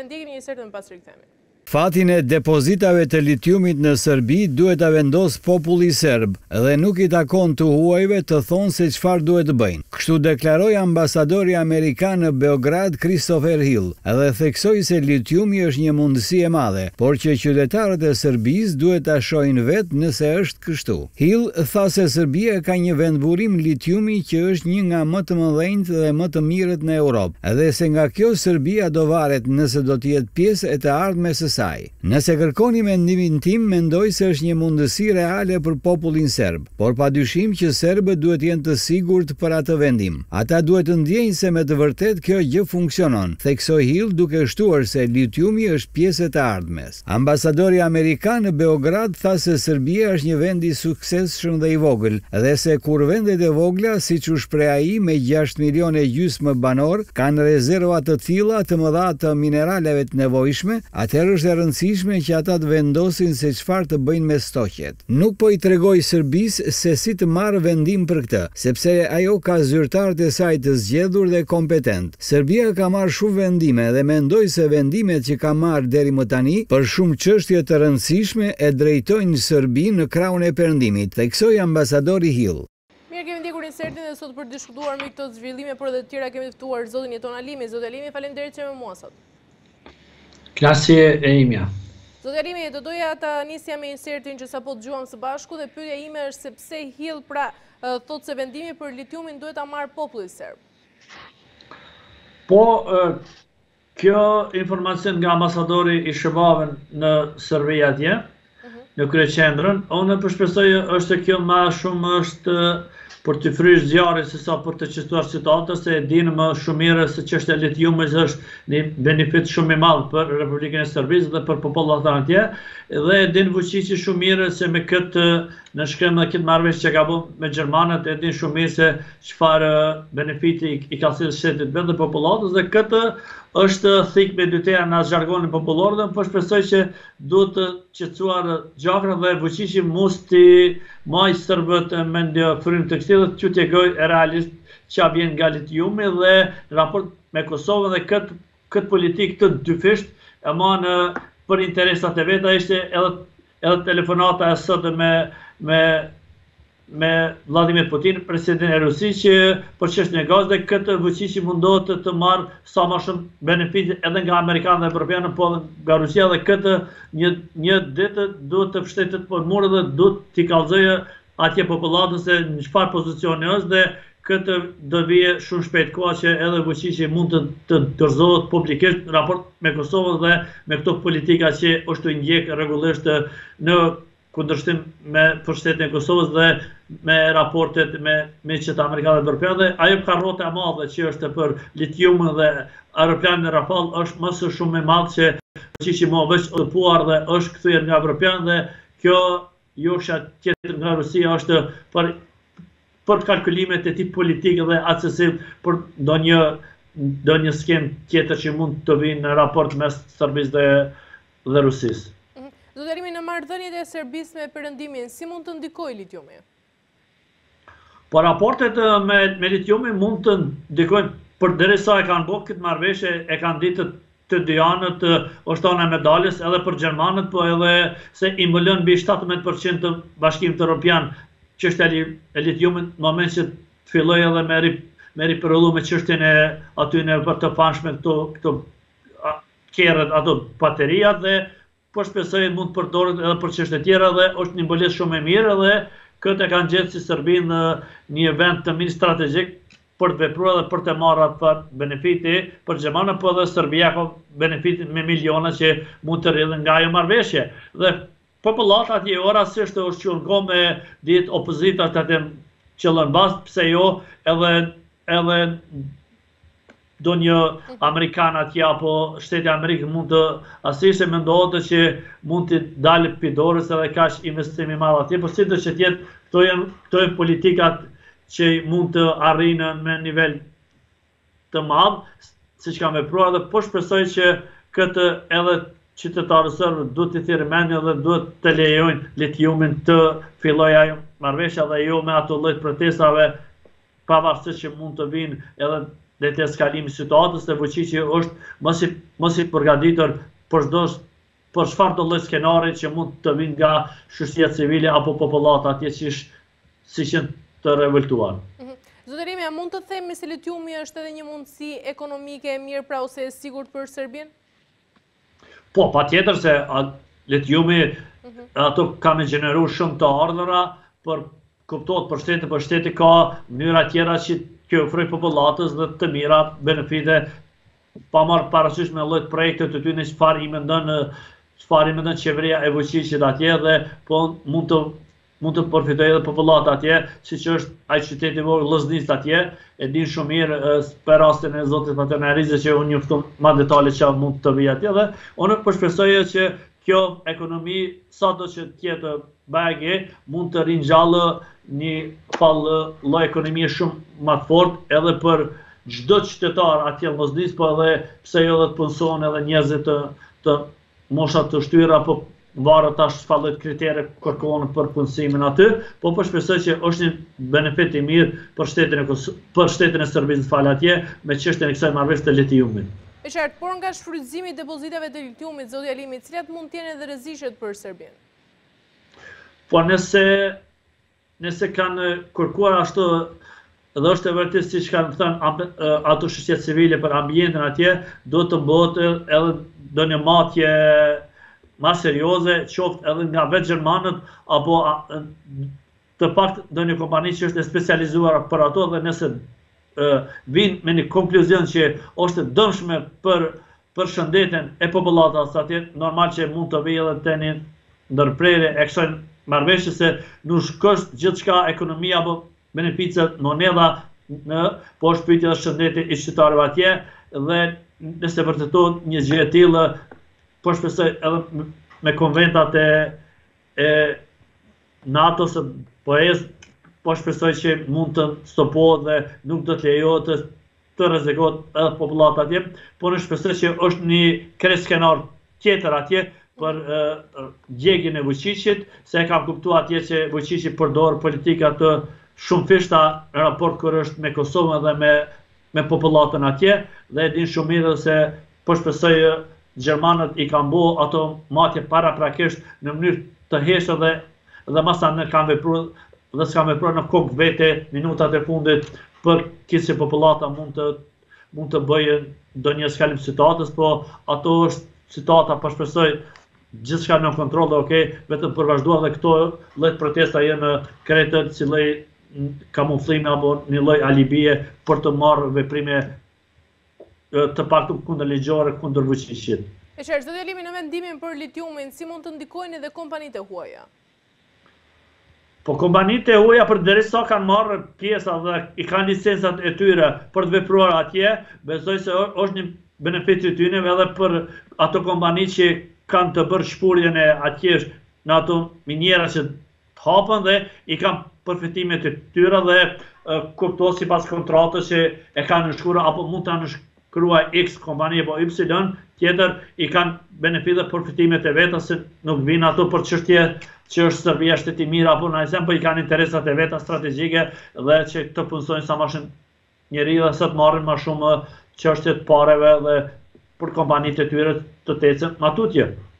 Ndjekim një insertën pas rikthehemi. Fatin e depozitave të litiumit në Serbi duhet ta vendos populli serb dhe nuk i takon të huajve të thonë se çfarë duhet të bëjnë. Kështu deklaroi ambasadori amerikan në Beograd Christopher Hill dhe theksoi se litiumi është një mundësi e madhe, por që qytetarët e Serbisë duhet ta shohin vetë nëse është kështu. Hill tha se Serbia ka një vendburim litiumi që është një nga më të mëdhenjt dhe më të mirët në Europë, dhe se nga kjo Serbia do varet nëse do të jetë pjesë e të ardhmes së saj. Nëse kërkoni mendimin tim, mendoj se është një mundësi reale për popullin serb, por padyshim që serbët duhet jenë të sigurt për atë vendim. Ata duhet të ndjejnë se me të vërtet kjo gjë funksionon, theksoi Hill duke shtuar se litiumi është pjesë e të ardhmes. Ambasadori amerikan në Beograd tha se Serbia është një vend i suksesshëm dhe i vogël, dhe se kur vendet e vogla, siç u shpreh ai, me 6,5 milionë banor, kanë rezerva të tilla të mëdha të mineraleve të nevojshme, atëherë është e rëndësishme që ata të vendosin se çfarë të bëjnë me stoqet. Nuk po i tregoj Serbisë se si të marrë vendim për këtë, sepse ajo ka zyrtarët e saj të zgjedhur dhe kompetent. Serbia ka marrë shumë vendime dhe mendoj se vendimet që ka marrë deri më tani për shumë çështje të rëndësishme e drejtojnë Serbinë në krahun e perëndimit, theksoi ambasadori Hill. Mirë, kemi ndjekur insertin dhe sot për të diskutuar me këto zhvillime, por edhe të tjera kemi ftuar zotin Jeton Alimi. Zoti Alimi, faleminderit që me mua sot. Klasje e imja. Zoti Alimi, do doja ta nisja me insertin që sapo dëgjuam së bashku dhe pyetja ime është se pse Hill thotë se vendimi për litiumin duhet ta marrë populli serb. Po, kjo informacion nga ambasadori i Shërbave në Serbi atje, në kryeqendrën, unë përshpresoj është kjo më shumë është për të fryrë zjarrit se sa për të qëstuar situatën, se e dinë më shumë mirë se çështja e litiumit është një benefit shumë i madh për Republikën e Serbisë dhe për popullat atje, dhe e dinë Vučići shumë mirë se me këtë në shkrim dhe këtë marrëveshje që ka bërë me gjermanët, e dinë shumë mirë se çfarë benefiti i ka sjellë shtetit vetë dhe popullatës, dhe këtë është thik me dytera në zhargonin popullor, dhe po shpresoj që duhet të qetësuar gjakra dhe Vučići mos ti maj serbët me ndë frymë të këtij dhe t'ju t'jegoj realisht që vjen nga litiumi dhe raport me Kosovën, dhe këtë politikë të dyfisht e manë për interesat e veta. Ishte edhe telefonata e sot me Vladimir Putin, presidenti e Rusisë, që për çështjen e gazit, dhe këtë Vučići mundohet të marrë sa më shumë benefite edhe nga amerikanët dhe evropianë, po nga Rusia, dhe këtë një ditë duhet të fshtetet për mure dhe duhet t'i kallëzojë atje popullatën se në çfarë pozicioni është, dhe këtë do vije shumë shpejt koha që edhe Vučići mund të dorëzohet publikisht në raport me Kosovën dhe me këto politika që është ndjek rregullisht në kundërshtim me pushtetin e Kosovës dhe me raportet me qytetarët amerikanë dhe evropianë, dhe ajo karrota e madhe që është për litiumin dhe aeroplanin e Rafale është më së shumë e madh që Vučići më veç opuar dhe është kthyer nga evropianë, dhe kjo josha tjetër nga Rusia është për kalkulimet e tij politike dhe atësim për ndonjë skem tjetër që mund të vinë në raport mes Serbisë dhe Rusisë. Zoti Alimi, në marrëdhëniet e Serbisë me perëndimin, si mund të ndikojë litiumi? Po raportet me litiumin mund të ndikojnë, për derisa e kanë bërë këtë marrëveshje, e kanë ditë të dy anët është ana e medaljes, edhe për gjermanët, po edhe se i mbulon mbi 17% të Bashkimit Evropian çështja e litiumit, në moment që filloi edhe me ripërullu me çështjen e aty në për të famshme këto kerret, ato bateriat, dhe po shpresoj mund të përdoret edhe për çështje tjera, dhe është një mbulesë shumë e mirë, dhe këtë e kanë gjetur si Serbinë në një vend të mirë strategjik për të vepruar dhe për të marrë atë benefiti për gjermanët, po edhe Serbia ka benefitin me miliona që mund të rridhen nga ajo marrëveshje. Dhe popullata atje orasisht është qurgo me ditë opozitat atë qëllën bast, pse jo edhe do një Amerikan atje apo Shteti Amerikë mund të asisë, mendohet që mund të dalë pidorës edhe kaq investimi madh atje, por si do që tjetë, këto janë politikat që mund të arrijnë në nivel të madh, siç kanë vepruar, dhe po shpresoj që këtë edhe qytetarët serbë duhet të thirrë mendjen dhe duhet të lejojnë litiumin të fillojë ajo marrëveshja, dhe jo me ato lloj protestave, pavarësisht që mund të vinë edhe dhe të eskalimi situatës dhe Vučići është mos i përgatitur për çfarë do lloj skenari që mund të vinë nga shoqëria civile apo popullata atje si që të revoltuar. Zotë Elimi, a mund të themi se litiumi është edhe një mundësi ekonomike e mirë pra ose e sigurt për Serbinë? Po, patjetër se litiumi ato kanë gjeneruar shumë të ardhura, për kuptohet për shteti ka mënyra tjera që kjo ofroj popullatës dhe të mira benefite pa marrë parasysh me lloj projekte të tyre çfarë i mendon qeveria e Vučićit atje dhe po mund të përfitojë edhe popullata atje, siç është ai qyteti i vogël Loznica atje, e din shumë mirë për rastin e zotit Paternarizë që unë njoftom më detale çfarë mund të vi atje dhe unë po shpresoj që kjo ekonomi sado që tjetë bage mund të ringjallë një lloj ekonomie shumë më të fortë edhe për çdo qytetar atje në Loznicë, po edhe pse jo edhe të punësohen edhe njerëz të mosha të shtyra apo varet tash çfarë kritere kërkohen për punësimin aty, po shpresoj që është një benefit i mirë për shtetin e Serbisë fal atje me çështjen e kësaj marrëveshje të litiumit. E qartë, por nga shfrytëzimi i depozitave të litiumit, zoti Elimi, cilat mund të jenë edhe rreziqet për Serbinë? Po nëse kanë kërkuar ashtu dhe është e vërtetë siç kanë thënë ato shoqëria civile për ambientin atje, do të bëhet edhe ndonjë matje ma serioze, qoftë edhe nga vetë gjermanët, apo të pak ndonjë kompani që është e specializuar për ato dhe nëse vinë me një konkluzion që është dëmshme për shëndetin e popullatës atje, normal që mund të vijë edhe të një ndërprerje e kësaj marrëveshje se nuk është gjithçka ekonomia apo beneficet monedha po është pyetja e shëndetit i qytetarëve atje dhe nëse vërtetohet një gjë e tillë po shpresoj edhe me konventat e NATO-s po shpresoj që mund të stopohet dhe nuk do të lejohet të rrezikohet edhe popullata atje, po ne shpresoj që është një skenar tjetër atje për djegjen e Vučićit, se e kam kuptuar atje që Vučići përdor politika të shumë fishta në raport kur është me Kosovën dhe me popullatën atje dhe e din shumë mirë se po shpresoj gjermanët i kanë bërë ato matje paraprakisht në mënyrë të heshtë dhe masanë kanë vepruar dhe s'kan vepruar në kokë vete minutat e fundit për që populata mund të bëjë ndonjë skalim situatës, po ato është situata po shpresoj gjithçka në kontroll dhe okay, vetëm për vazhduar dhe këto lloj protesta janë kretë si lloj kamuflimi apo një lloj alibie për të marrë veprime të paktën kundër ligjore kundër Vučićit. E qartë, zoti Elimi, në mendimin për litiumin, si mund të ndikojnë edhe kompanitë e huaja? Po kompanitë e huaja përderisa kanë marrë pjesa dhe i kanë licencat e tyre për të vepruar atje, besoj se është një benefit i tyre edhe për ato kompani që kanë të bërë shpurjen e atje në ato minjera që të hapën dhe i kanë përfitimet e tyre dhe kuptohet sipas kontratës që e kanë nënshkruar apo mund ta nënshkruaj X kompani apo Y, tjetër i kanë benefit dhe përfitimet e veta se nuk vinë ato për çështje që është Serbia shteti mirë apo nëse po i kanë interesat e veta strategjike dhe që të punësojnë sa më shumë njerëz dhe sa të marrin më shumë çështje të pareve dhe për kompanitë e tyre të tecën më tutje.